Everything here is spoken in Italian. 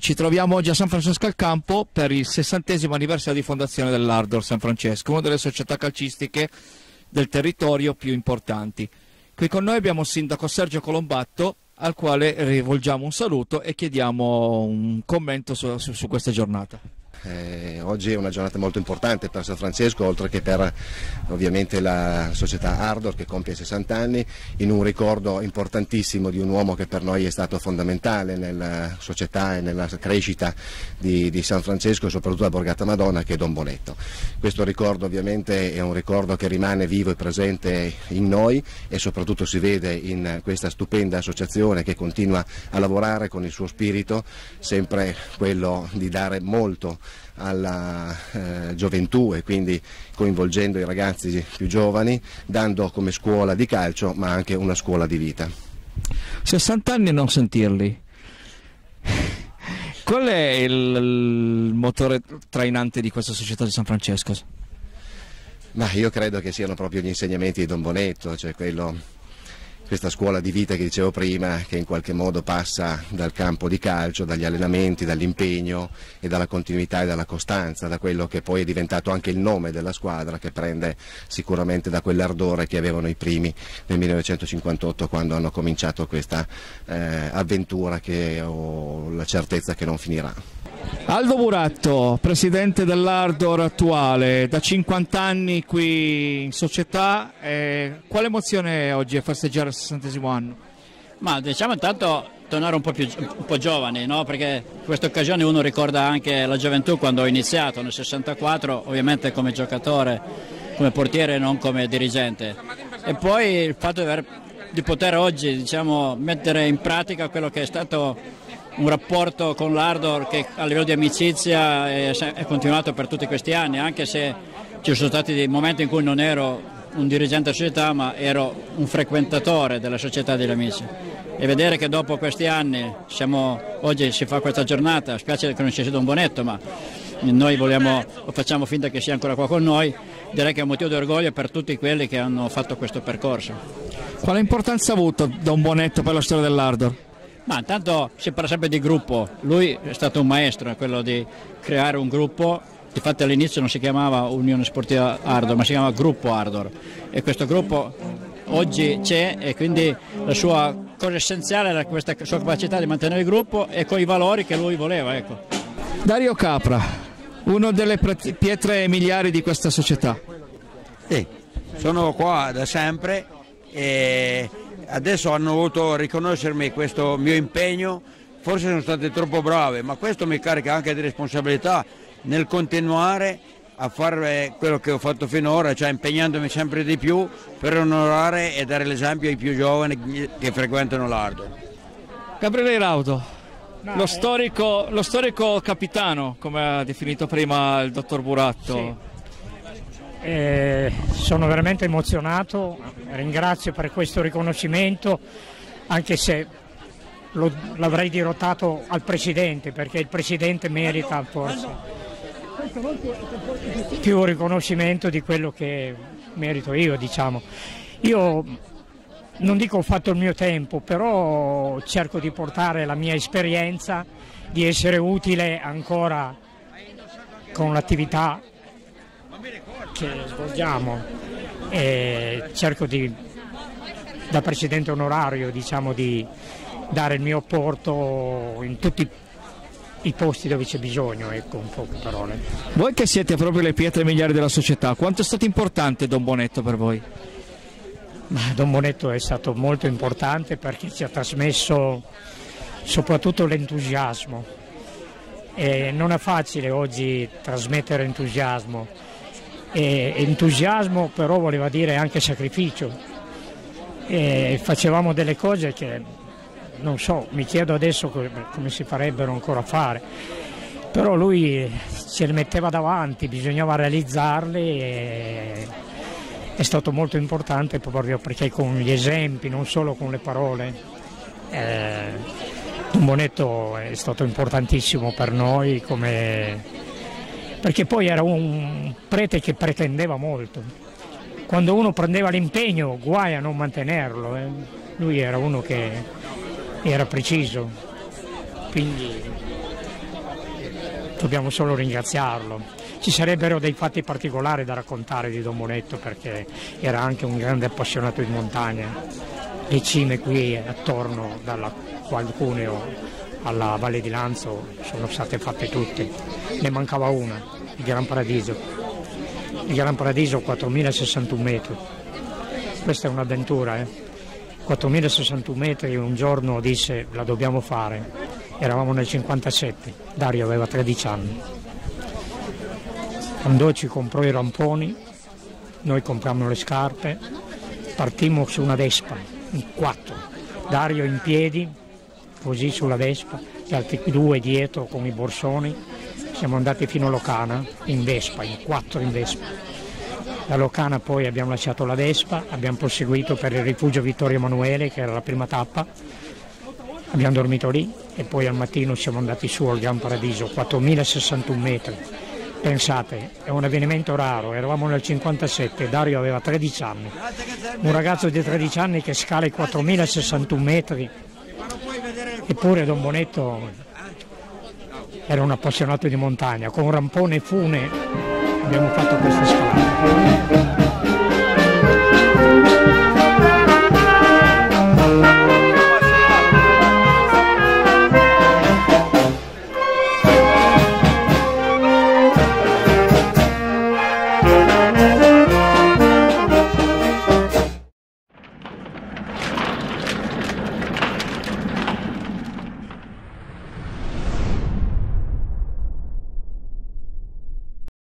Ci troviamo oggi a San Francesco al Campo per il 60° anniversario di fondazione dell'Ardor San Francesco, una delle società calcistiche del territorio più importanti. Qui con noi abbiamo il sindaco Sergio Colombatto, al quale rivolgiamo un saluto e chiediamo un commento su questa giornata. Oggi è una giornata molto importante per San Francesco, oltre che per ovviamente la società Ardor che compie 60 anni, in un ricordo importantissimo di un uomo che per noi è stato fondamentale nella società e nella crescita di San Francesco e soprattutto a Borgata Madonna, che è Don Bonetto. Questo ricordo ovviamente è un ricordo che rimane vivo e presente in noi e soprattutto si vede in questa stupenda associazione che continua a lavorare con il suo spirito, sempre quello di dare molto alla gioventù e quindi coinvolgendo i ragazzi più giovani, dando come scuola di calcio ma anche una scuola di vita. 60 anni e non sentirli. Qual è il motore trainante di questa società di San Francesco? Ma io credo che siano proprio gli insegnamenti di Don Bonetto, cioè questa scuola di vita che dicevo prima, che in qualche modo passa dal campo di calcio, dagli allenamenti, dall'impegno e dalla continuità e dalla costanza, da quello che poi è diventato anche il nome della squadra, che prende sicuramente da quell'ardore che avevano i primi nel 1958 quando hanno cominciato questa avventura che ho la certezza che non finirà. Aldo Buratto, presidente dell'Ardor attuale, da 50 anni qui in società, quale emozione è oggi a festeggiare il 60° anno? Ma diciamo intanto tornare un po' giovani, no? Perché in questa occasione uno ricorda anche la gioventù quando ho iniziato nel 64, ovviamente come giocatore, come portiere, non come dirigente. E poi il fatto di poter oggi, diciamo, mettere in pratica quello che è stato un rapporto con l'Ardor che a livello di amicizia è continuato per tutti questi anni, anche se ci sono stati dei momenti in cui non ero un dirigente della società ma ero un frequentatore della società degli amici, e vedere che dopo questi anni oggi si fa questa giornata, spiace che non ci sia Don Bonetto, ma noi facciamo finta che sia ancora qua con noi, direi che è un motivo di orgoglio per tutti quelli che hanno fatto questo percorso. Quale importanza ha avuto Don Bonetto per la storia dell'Ardor? Ma intanto si parla sempre di gruppo, lui è stato un maestro, quello di creare un gruppo. Infatti all'inizio non si chiamava Unione Sportiva Ardor, ma si chiamava Gruppo Ardor, e questo gruppo oggi c'è, e quindi la sua cosa essenziale era questa sua capacità di mantenere il gruppo e con i valori che lui voleva. Ecco. Dario Capra, uno delle pietre miliari di questa società. Sì, sono qua da sempre e adesso hanno voluto riconoscermi questo mio impegno, forse sono state troppo brave, ma questo mi carica anche di responsabilità nel continuare a fare quello che ho fatto finora, cioè impegnandomi sempre di più per onorare e dare l'esempio ai più giovani che frequentano l'Ardor. Gabriele Raudo, lo storico capitano, come ha definito prima il dottor Buratto. Sì. Sono veramente emozionato, ringrazio per questo riconoscimento, anche se l'avrei dirottato al Presidente, perché il Presidente merita forse più riconoscimento di quello che merito io, diciamo. Io non dico ho fatto il mio tempo, però cerco di portare la mia esperienza, di essere utile ancora con l'attività che svolgiamo, e cerco da presidente onorario, diciamo, di dare il mio apporto in tutti i posti dove c'è bisogno, ecco, in poche parole. Voi che siete proprio le pietre miliari della società, quanto è stato importante Don Bonetto per voi? Don Bonetto è stato molto importante perché ci ha trasmesso soprattutto l'entusiasmo, e non è facile oggi trasmettere entusiasmo, e entusiasmo però voleva dire anche sacrificio, e facevamo delle cose che non so, mi chiedo adesso come si farebbero ancora a fare, però lui ce le metteva davanti, bisognava realizzarle, e è stato molto importante proprio perché con gli esempi, non solo con le parole. Don Bonetto è stato importantissimo per noi, perché poi era un prete che pretendeva molto. Quando uno prendeva l'impegno, guai a non mantenerlo. Lui era uno che era preciso, quindi dobbiamo solo ringraziarlo. Ci sarebbero dei fatti particolari da raccontare di Don Monetto, perché era anche un grande appassionato di montagna. Le cime qui attorno, dalla Qualcuneo alla Valle di Lanzo, sono state fatte tutte. Ne mancava una, il Gran Paradiso. Il Gran Paradiso 4061 metri. Questa è un'avventura, 4061 metri, un giorno disse la dobbiamo fare. Eravamo nel 57, Dario aveva 13 anni. Andò, ci comprò i ramponi, noi comprammo le scarpe, partimmo su una Vespa, in 4, Dario in piedi, così sulla Vespa, gli altri 2 dietro con i borsoni, siamo andati fino a Locana in Vespa, in 4 in Vespa. Da Locana poi abbiamo lasciato la Vespa, abbiamo proseguito per il rifugio Vittorio Emanuele, che era la prima tappa, abbiamo dormito lì e poi al mattino siamo andati su al Gran Paradiso, 4061 metri. Pensate, è un avvenimento raro, eravamo nel 57, Dario aveva 13 anni, un ragazzo di 13 anni che scala i 4061 metri, eppure Don Monetto era un appassionato di montagna, con rampone e fune abbiamo fatto questa scalata.